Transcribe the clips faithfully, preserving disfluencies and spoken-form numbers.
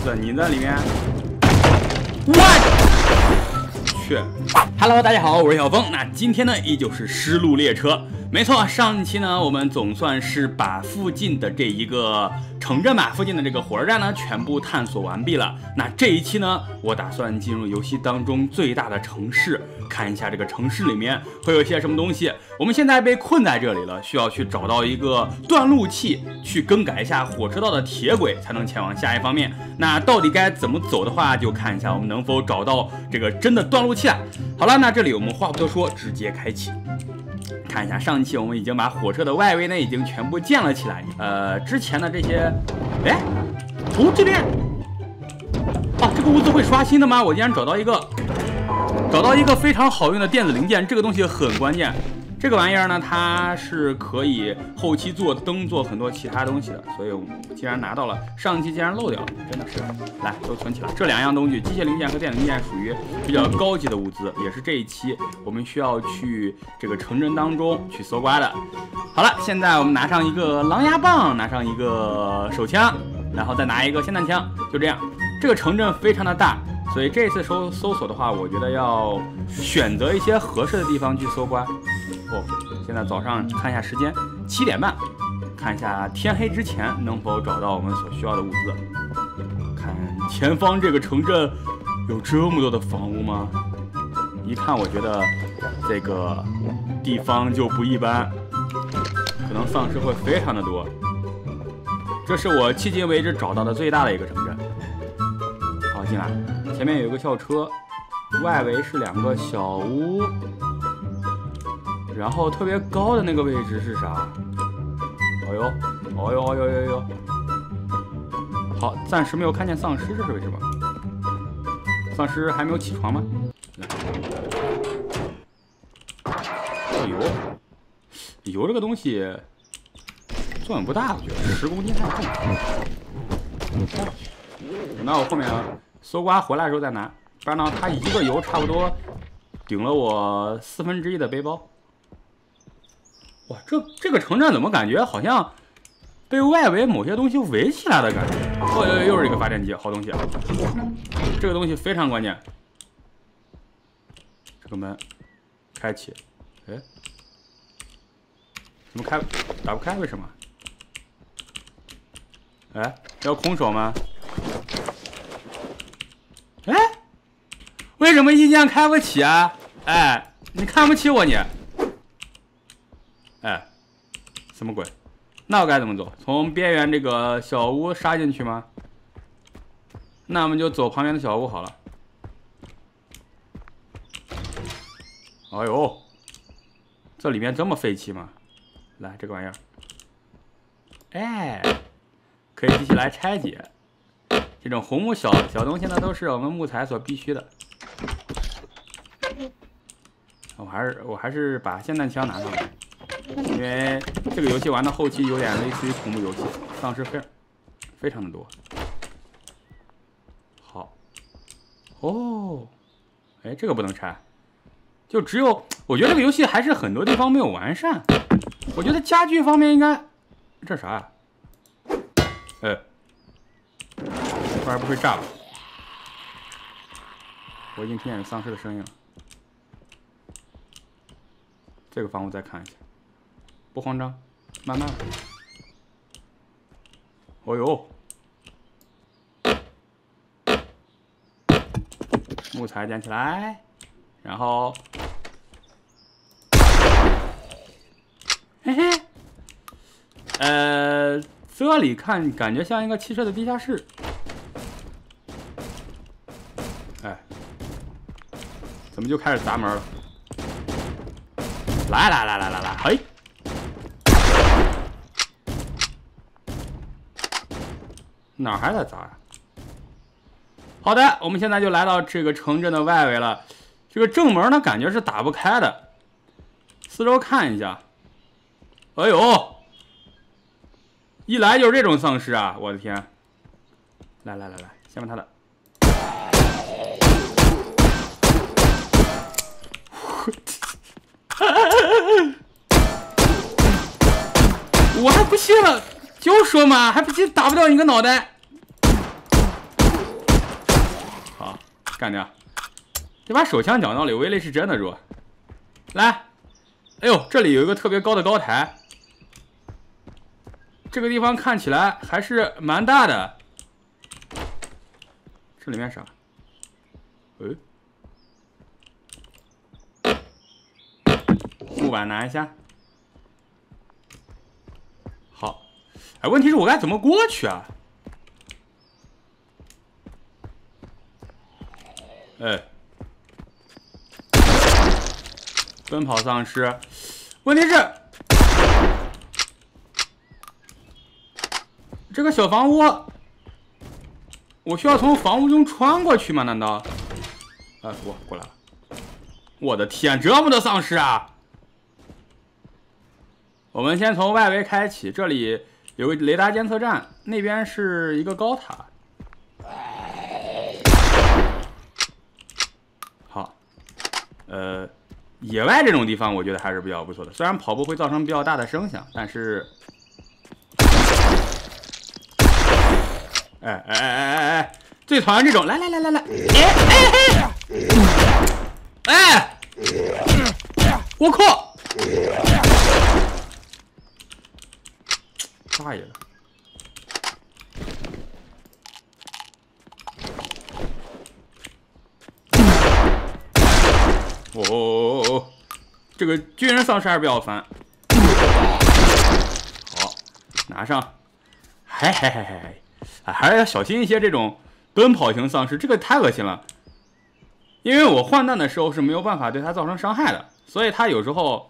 思？你在里面，我去 ！Hello， 大家好，我是小峰。那今天呢，依旧是失路列车。没错，上一期呢，我们总算是把附近的这一个城镇吧，附近的这个火车站呢，全部探索完毕了。那这一期呢，我打算进入游戏当中最大的城市，看一下这个城市里面会有一些什么东西。我们现在被困在这里了，需要去找到一个断路器，去更改一下火车道的铁轨，才能前往下一方面。那到底该怎么走的话，就看一下我们能否找到这个真的断路器了。好了，那这里我们话不多说，直接开启。看一下，上期我们已经把火车的外围呢已经全部建了起来。呃，之前的这些，哎，哦这边，啊，这个屋子会刷新的吗？我竟然找到一个，找到一个非常好用的电子零件，这个东西很关键。这个玩意儿呢，它是可以后期做灯做很多其他东西的，所以我既然拿到了，上期竟然漏掉了，真的是，来都存起来。这两样东西，机械零件和电子零件属于比较高级的物资，也是这一期我们需要去这个城镇当中去搜刮的。好了，现在我们拿上一个狼牙棒，拿上一个手枪，然后再拿一个霰弹枪，就这样。这个城镇非常的大，所以这次搜搜索的话，我觉得要选择一些合适的地方去搜刮。哦，现在早上看一下时间，七点半，看一下天黑之前能否找到我们所需要的物资。看前方这个城镇有这么多的房屋吗？一看我觉得这个地方就不一般，可能丧尸会非常的多。这是我迄今为止找到的最大的一个城镇。好，进来，前面有一个校车，外围是两个小屋。然后特别高的那个位置是啥？哎呦，哎呦，哎呦，哎呦！好，暂时没有看见丧尸，这是为什么？丧尸还没有起床吗？来，哦油，油这个东西作用不大，我觉得十公斤太重。等到我后面搜刮回来的时候再拿，不然呢，它一个油差不多顶了我四分之一的背包。哇，这这个城镇怎么感觉好像被外围某些东西围起来的感觉？哦，又又是一个发电机，好东西啊！这个东西非常关键。这个门开启，哎，怎么开打不开？为什么？哎，要空手吗？哎，为什么一键开不起啊？哎，你看不起我你？哎，什么鬼？那我该怎么走？从边缘这个小屋杀进去吗？那我们就走旁边的小屋好了。哎呦，这里面这么废弃吗？来，这个玩意儿，哎，可以继续来拆解。这种红木小小东西呢，都是我们木材所必须的。我还是我还是把霰弹枪拿上来。因为这个游戏玩到后期有点类似于恐怖游戏，丧尸非非常的多。好，哦，哎，这个不能拆，就只有我觉得这个游戏还是很多地方没有完善。我觉得家具方面应该，这啥呀？哎，这玩意不会炸吧？我已经听见有丧尸的声音了。这个房屋再看一下。不慌张，慢慢。哦呦，木材捡起来，然后，嘿嘿，呃，这里看感觉像一个汽车的地下室。哎，怎么就开始砸门了？来来来来来来，嘿！哪儿还在砸呀？好的，我们现在就来到这个城镇的外围了。这个正门呢，感觉是打不开的。四周看一下，哎呦，一来就是这种丧尸啊！我的天！来来来来，先把他的，我还不信了，就说嘛，还不信打不掉你个脑袋。 干掉！这把手枪讲道理，威力是真的弱。来，哎呦，这里有一个特别高的高台，这个地方看起来还是蛮大的。这里面啥？哎，木板拿一下。好，哎，问题是我该怎么过去啊？哎。 奔跑丧尸，问题是这个小房屋，我需要从房屋中穿过去吗？难道？啊，我过来了！我的天，这么多丧尸啊！我们先从外围开启，这里有个雷达监测站，那边是一个高塔。好，呃。 野外这种地方，我觉得还是比较不错的。虽然跑步会造成比较大的声响，但是，哎哎哎哎哎哎，最讨厌这种，来来来来来，哎哎哎，哎，我靠！大爷的！哦哦哦哦！这个军人丧尸还是比较烦。好，拿上。嘿嘿嘿嘿，哎，还是要小心一些这种奔跑型丧尸，这个太恶心了。因为我换弹的时候是没有办法对它造成伤害的，所以它有时候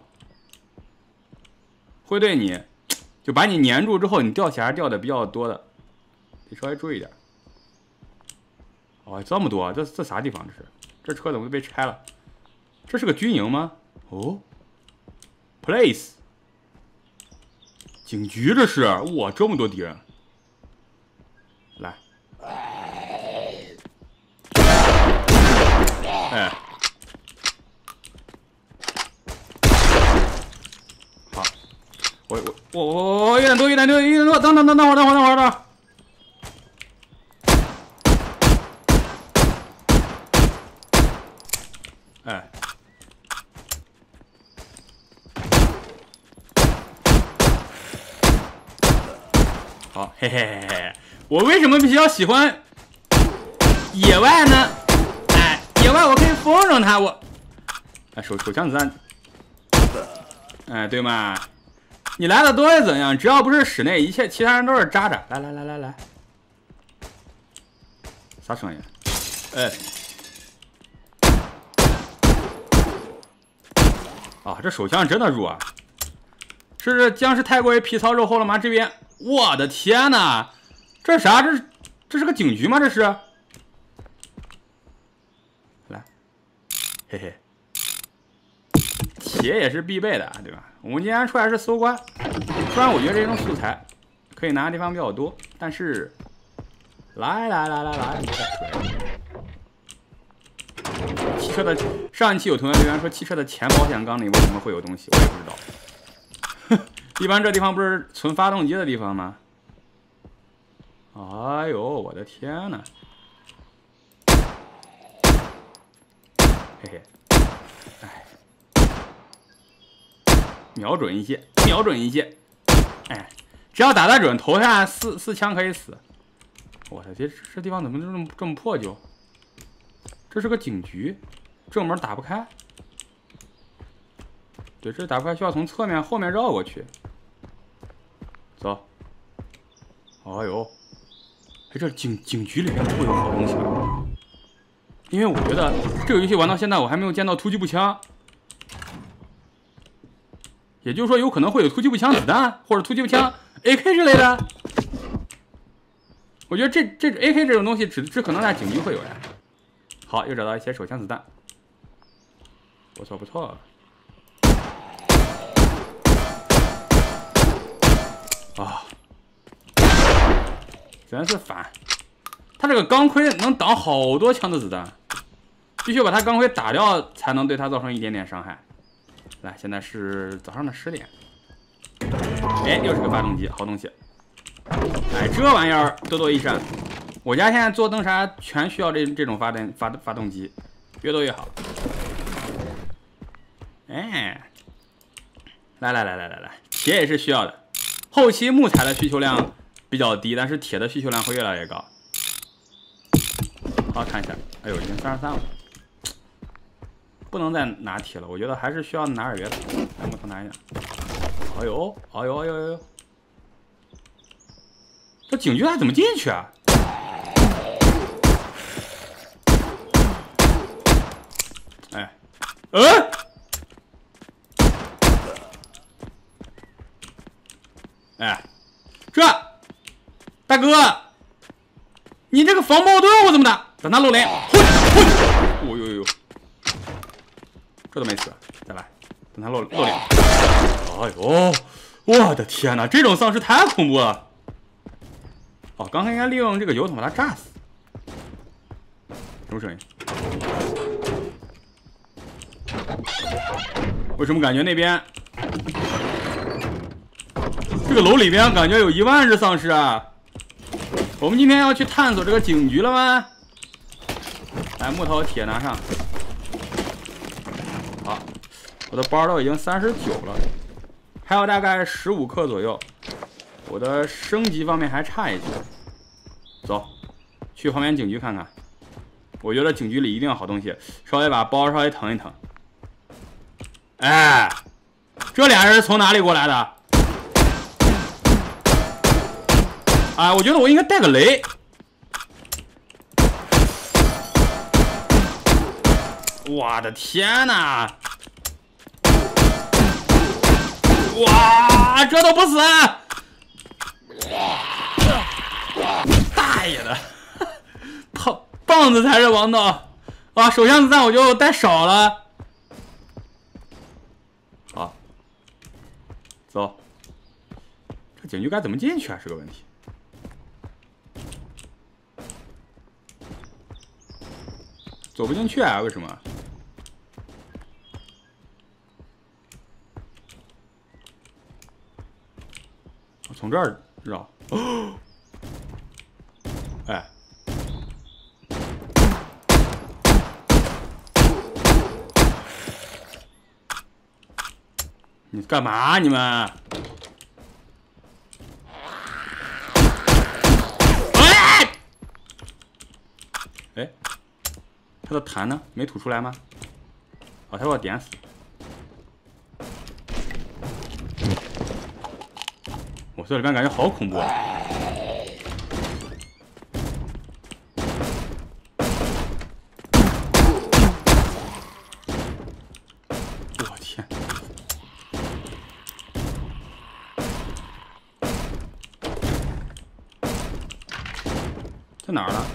会对你，就把你粘住之后，你掉血还掉的比较多的，得稍微注意点。哦，这么多，这这啥地方？这是？这车怎么被拆了？ 这是个军营吗？哦 ，place， 警局这是哇，这么多敌人！来，哎，好，我我我我我有点多，有点多，有点多，等等等等会儿，等会儿，等会儿，等会儿。 哎，好，嘿嘿嘿嘿，我为什么比较喜欢野外呢？哎，野外我可以风筝它，我，哎，手手枪子弹，哎，对嘛？你来的多又怎样？只要不是室内，一切其他人都是渣渣。来来来来来，啥声音？哎。 啊，这手枪真的弱啊！是僵尸太过于皮糙肉厚了吗？这边，我的天哪，这是啥？这是这是个警局吗？这是？来，嘿嘿，铁也是必备的，对吧？我们今天出来是搜刮，虽然我觉得这种素材可以拿的地方比较多，但是，来来来来来，再说一个。 汽车的上一期有同学留言说，汽车的前保险杠里为什么会有东西？我也不知道。一般这地方不是存发动机的地方吗？哎呦，我的天哪！嘿嘿，哎，瞄准一些，瞄准一些，哎，只要打得准，头下四四枪可以死。我的天，这地方怎么这么这么破旧？ 这是个警局，正门打不开。对，这打不开，需要从侧面后面绕过去。走。哎呦，哎，这警警局里面不会有好东西吧？因为我觉得这个游戏玩到现在，我还没有见到突击步枪。也就是说，有可能会有突击步枪子弹，或者突击步枪 A K 之类的。我觉得这这 A K 这种东西只只可能在警局会有呀。 好，又找到一些手枪子弹，不错不错。啊，真是烦！他这个钢盔能挡好多枪的子弹，必须把他钢盔打掉才能对他造成一点点伤害。来，现在是早上的十点。哎，又是个发动机，好东西。哎，这玩意儿多多益善。 我家现在做灯啥全需要这这种发电发发动机，越多越好。哎，来来来来来来，铁也是需要的。后期木材的需求量比较低，但是铁的需求量会越来越高。好，看一下，哎呦，已经三十三了，不能再拿铁了，我觉得还是需要拿点别的。来，木头拿一下。哎呦，哎呦，哎呦，哎呦，这警局还怎么进去啊？ 哎，呃，哎，这大哥，你这个防爆盾我怎么打？等他露脸，混混！哦呦呦呦，这都没死，再来，等他露露脸。哎呦，我的天哪，这种丧尸太恐怖了！哦，刚才应该利用这个油桶把他炸死。什么声音？ 为什么感觉那边这个楼里边感觉有一万只丧尸啊？我们今天要去探索这个警局了吗？来，木头铁拿上。好，我的包都已经三十九了，还有大概十五克左右。我的升级方面还差一些。走，去旁边警局看看。我觉得警局里一定有好东西，稍微把包稍微腾一腾。 哎，这俩人从哪里过来的？哎，我觉得我应该带个雷。我的天哪！哇，这都不死！大爷的，棒棒子才是王道啊！手枪子弹我就带少了。 好，走。这警局该怎么进去啊？是个问题。走不进去啊？为什么？我从这儿绕。哦。哎。 你干嘛？你们？哎！哎，他的痰呢？没吐出来吗？哦，他把我点死。我这里边感觉好恐怖啊！我天！ 在哪儿呢？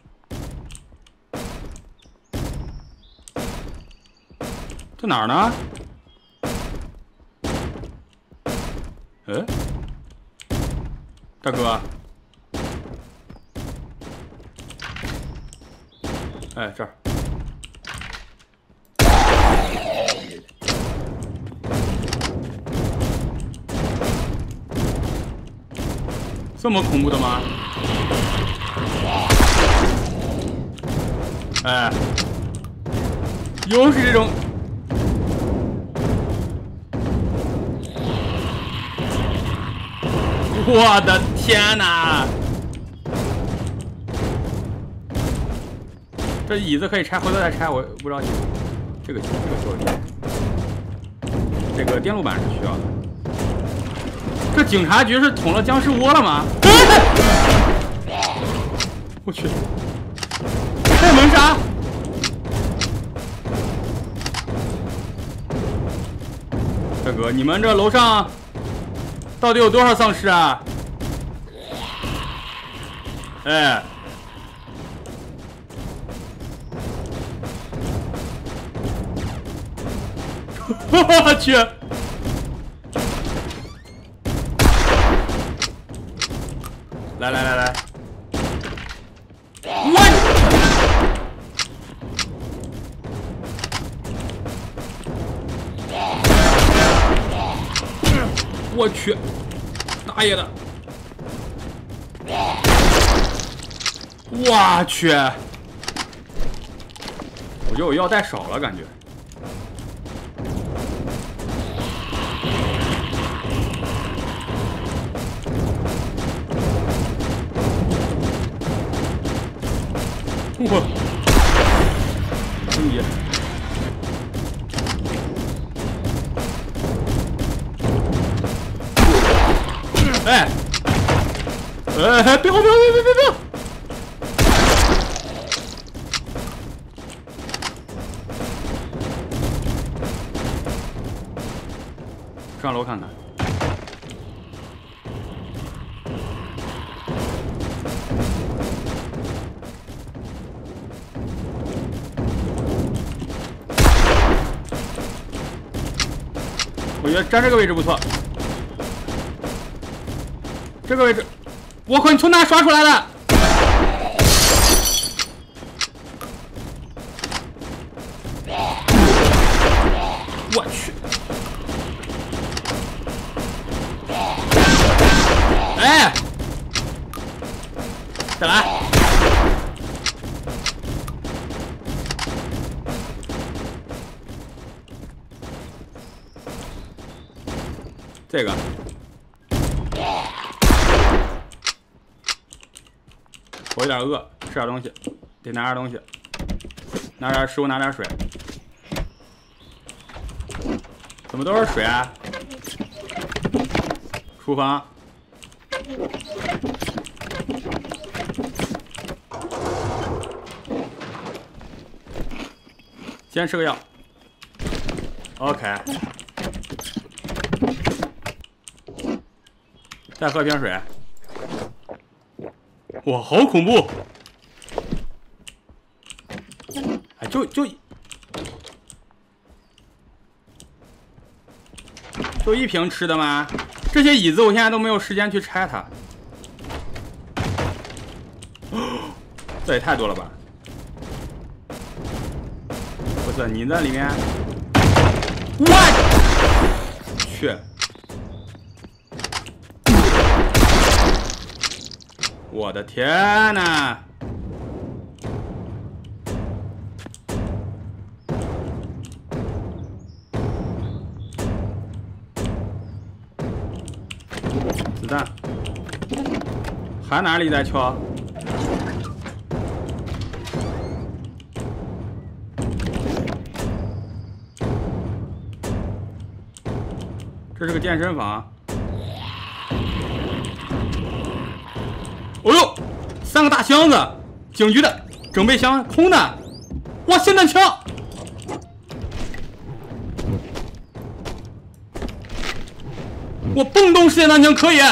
在哪儿呢？哎，大哥，哎，这儿。这么恐怖的吗？ 哎，又是这种，我的天哪！这椅子可以拆，回头再拆，我不着急。这个这个需要这个电路板是需要的。这警察局是捅了僵尸窝了吗？我去！ 开门杀！大哥，你们这楼上到底有多少丧尸啊？哎，我去！来来来来，我。 我去，大爷的！ 我去！我觉得我药带少了，感觉。我，终于。哎，哎，别跑，别跑，别别别别！上楼看看。我觉得站这个位置不错。这个位置，我靠！你从哪刷出来的？我去！哎，再来！这个。我有点饿，吃点东西，得拿点东西，拿点食物，拿点水。怎么都是水啊？厨房。先吃个药。OK。再喝瓶水。哇，好恐怖！哎，就就就一瓶吃的吗？这些椅子我现在都没有时间去拆它。这也太多了吧！不是你那里面，我去！我的天哪！子弹，还哪里在敲？这是个健身房。哦呦，三个大箱子，警局的整备箱空的。哇，霰弹枪！我蹦动式霰弹枪可以。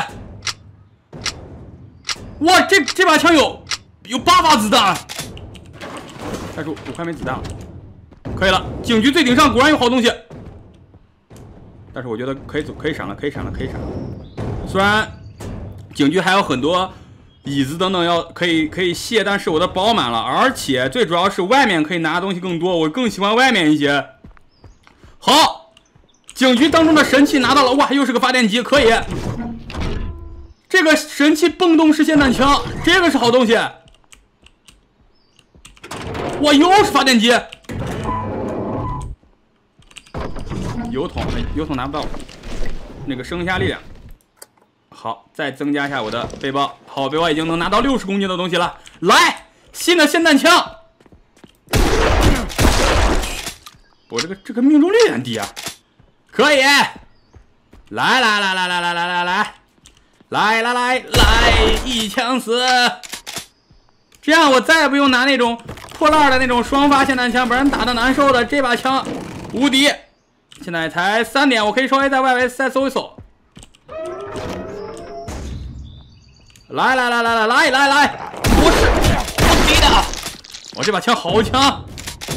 哇，这这把枪有有八发子弹。再说我快没子弹了。可以了，警局最顶上果然有好东西。但是我觉得可以走，可以闪了，可以闪了，可以闪了。虽然警局还有很多椅子等等要可以可以卸，但是我的饱满了，而且最主要是外面可以拿的东西更多，我更喜欢外面一些。好，警局当中的神器拿到了，哇，又是个发电机，可以。这个神器蹦动式霰弹枪，这个是好东西。哇，又是发电机。油桶，油桶拿不到，那个生下力量。好，再增加一下我的背包。好，背包已经能拿到六十公斤的东西了。来，新的霰弹枪。我这个这个命中率有点低啊。可以。来来来来来来来来来来来来来，一枪死。这样我再也不用拿那种破烂的那种双发霰弹枪，把人打的难受的。这把枪无敌。现在才三点，我可以稍微在外围再搜一搜。来来来来来来来来，不是无敌的，我这把枪好强！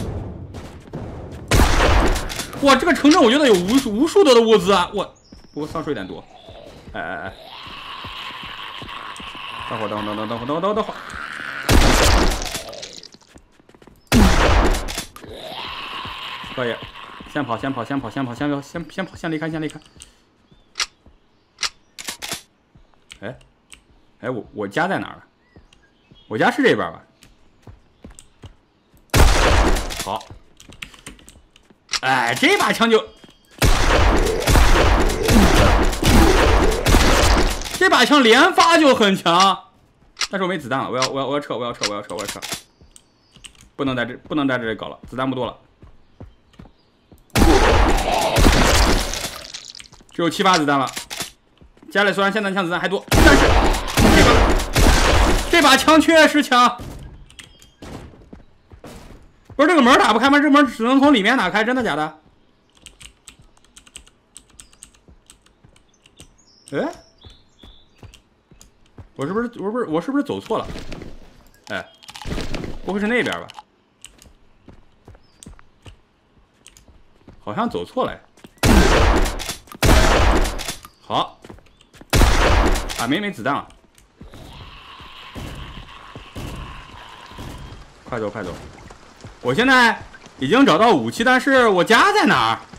哇，这个城镇我觉得有无数无数多的物资啊！我不过丧尸有点多。哎哎哎，等会儿等会儿等会儿等会儿等会儿等会儿。可以，先跑先跑先跑先跑先跑先先跑先离开先离开。哎。哎，我我家在哪儿？ 我家是这边吧？好，哎，这把枪就，这把枪连发就很强，但是我没子弹了，我要我要我要撤，我要撤，我要撤，我要撤，不能在这不能在这里搞了，子弹不多了，只有七发子弹了。家里虽然霰弹枪子弹还多，但是这把这把枪确实强。不是这个门打不开吗？这个门只能从里面打开，真的假的？哎，我是不是我不是我是不是走错了？哎，不会是那边吧？好像走错了哎。好，啊没没子弹了，快走快走！我现在已经找到武器，但是我家在哪儿？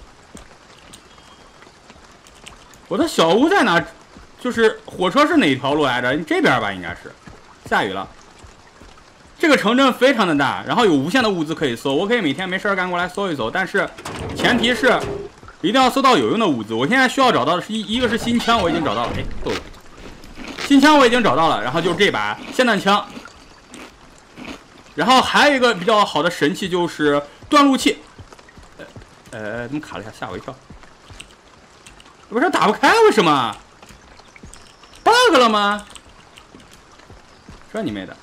我的小屋在哪儿？就是火车是哪条路来着？这边吧，应该是。下雨了。这个城镇非常的大，然后有无限的物资可以搜，我可以每天没事干过来搜一搜，但是前提是一定要搜到有用的物资。我现在需要找到的是一一个是新枪，我已经找到了，哎，够了。新枪我已经找到了，然后就是这把霰弹枪。然后还有一个比较好的神器就是断路器，呃呃，怎么卡了一下，吓我一跳。不是打不开，为什么 ？bug 了吗？这你妹的！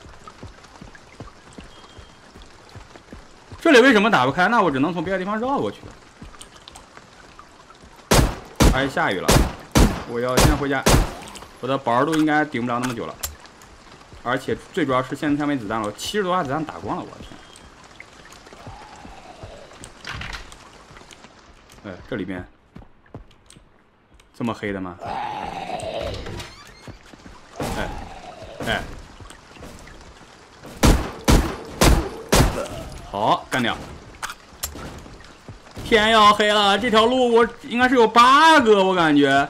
这里为什么打不开？那我只能从别的地方绕过去。哎，下雨了，我要先回家。我的保持度应该顶不了那么久了。而且最主要是现在枪没子弹了，七十多发子弹打光了，我的天！哎，这里面这么黑的吗？哎哎，好，干掉！天要黑了，这条路我应该是有 bug， 我感觉。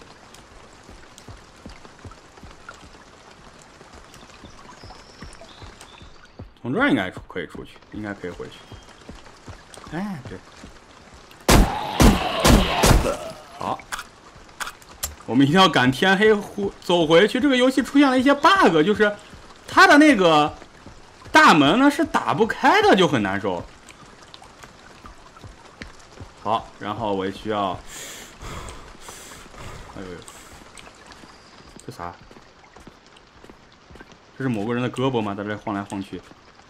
从这儿应该出可以出去，应该可以回去。哎，对，好，我们一定要赶天黑走回去。这个游戏出现了一些 bug， 就是它的那个大门呢是打不开的，就很难受。好，然后我需要，哎呦，这啥？这是某个人的胳膊吗？在这晃来晃去。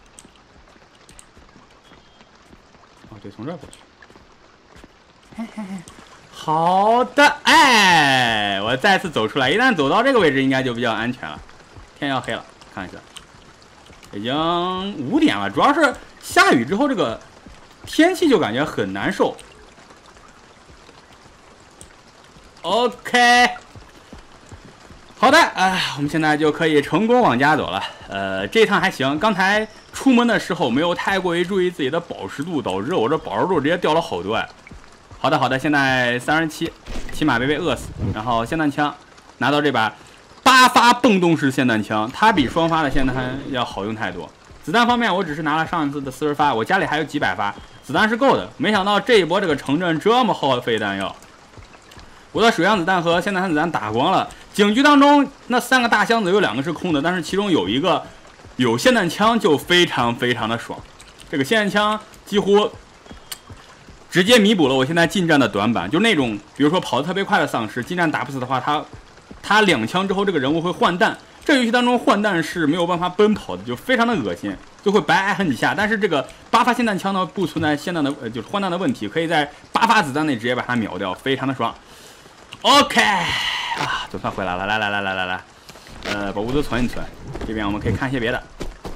哦，对，从这儿过去。嘿嘿嘿，好的，哎，我再次走出来。一旦走到这个位置，应该就比较安全了。天要黑了，看一下，已经五点了。主要是下雨之后，这个天气就感觉很难受。OK。好的，哎，我们现在就可以成功往家走了。呃，这一趟还行，刚才出门的时候没有太过于注意自己的保持度，导致我这保持度直接掉了好多哎。好的，好的，现在三十七，起码别被饿死。然后霰弹枪，拿到这把八发蹦动式霰弹枪，它比双发的霰弹要好用太多。子弹方面，我只是拿了上一次的四十发，我家里还有几百发，子弹是够的。没想到这一波这个城镇这么耗费弹药。我的水样子弹和霰弹子弹打光了，警局当中那三个大箱子有两个是空的，但是其中有一个有霰弹枪，就非常非常的爽。这个霰弹枪几乎直接弥补了我现在近战的短板，就那种比如说跑得特别快的丧尸，近战打不死的话，他他两枪之后这个人物会换弹，这游戏当中换弹是没有办法奔跑的，就非常的恶心，就会白挨很几下。但是这个八发霰弹枪呢，不存在霰弹的呃就是换弹的问题，可以在八发子弹内直接把它秒掉，非常的爽。OK 啊，总算回来了，来来来来来来，呃，把物资存一存。这边我们可以看一些别的。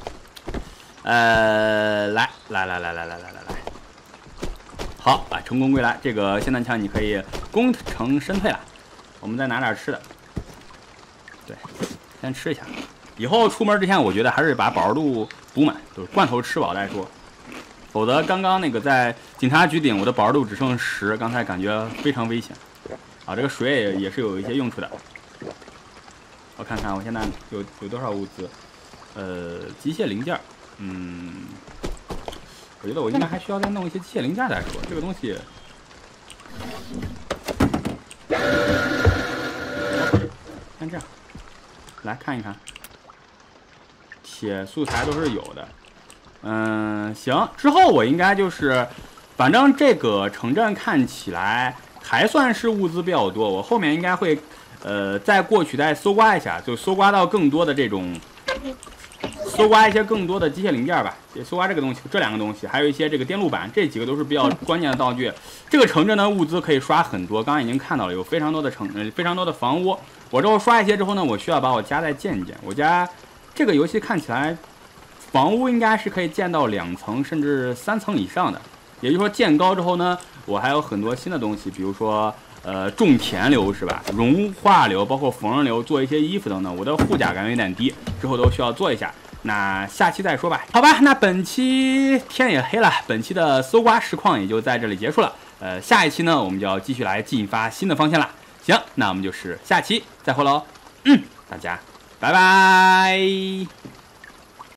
呃，来来来来来来来来来，好啊，成功归来。这个霰弹枪你可以功成身退了。我们再拿点吃的，对，先吃一下。以后出门之前，我觉得还是把饱和度补满，就是罐头吃饱再说。否则刚刚那个在警察局顶，我的饱和度只剩十，刚才感觉非常危险。啊，这个水也也是有一些用处的。我看看我现在有有多少物资， 呃，机械零件，嗯，我觉得我应该还需要再弄一些机械零件再说。这个东西，先这样，来看一看，铁素材都是有的。嗯，行，之后我应该就是，反正这个城镇看起来还算是物资比较多，我后面应该会，呃，再过去再搜刮一下，就搜刮到更多的这种。搜刮一些更多的机械零件吧，也搜刮这个东西，这两个东西，还有一些这个电路板，这几个都是比较关键的道具。这个城镇的物资可以刷很多，刚刚已经看到了，有非常多的城，呃，非常多的房屋。我之后刷一些之后呢，我需要把我家再建一建。我家这个游戏看起来，房屋应该是可以建到两层甚至三层以上的。也就是说，建高之后呢，我还有很多新的东西，比如说。呃，种田流是吧？融化流，包括缝纫流，做一些衣服等等。我的护甲感觉有点低，之后都需要做一下。那下期再说吧。好吧，那本期天也黑了，本期的搜刮实况也就在这里结束了。呃，下一期呢，我们就要继续来进发新的方向了。行，那我们就是下期再会喽。嗯，大家拜拜。